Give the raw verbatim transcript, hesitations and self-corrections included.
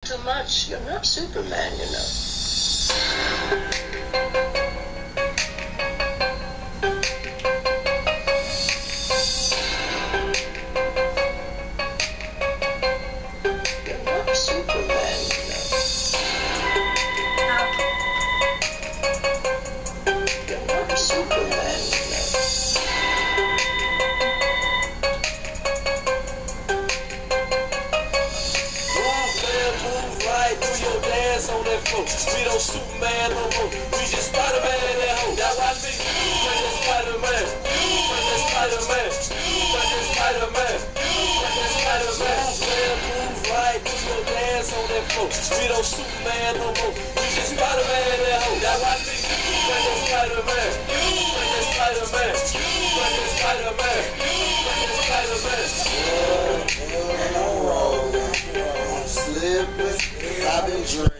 too much. You're not Superman, you know. You're not Superman, you know. You're not Superman, you know. On that floor. We don't Superman no more. We just Spider-Man that hoe. Now watch me. Run that Spider-Man. Run that Spider-Man. Run that Spider-Man. Run that Spider-Man. Man, move right. Do your dance on that floor. We don't Superman no more. We just Spider-Man that hoe. Now watch me. Run that Spider-Man. Run that Spider-Man. Run that Spider-Man. Run that Spider-Man. I'm slipping. I've been drinking.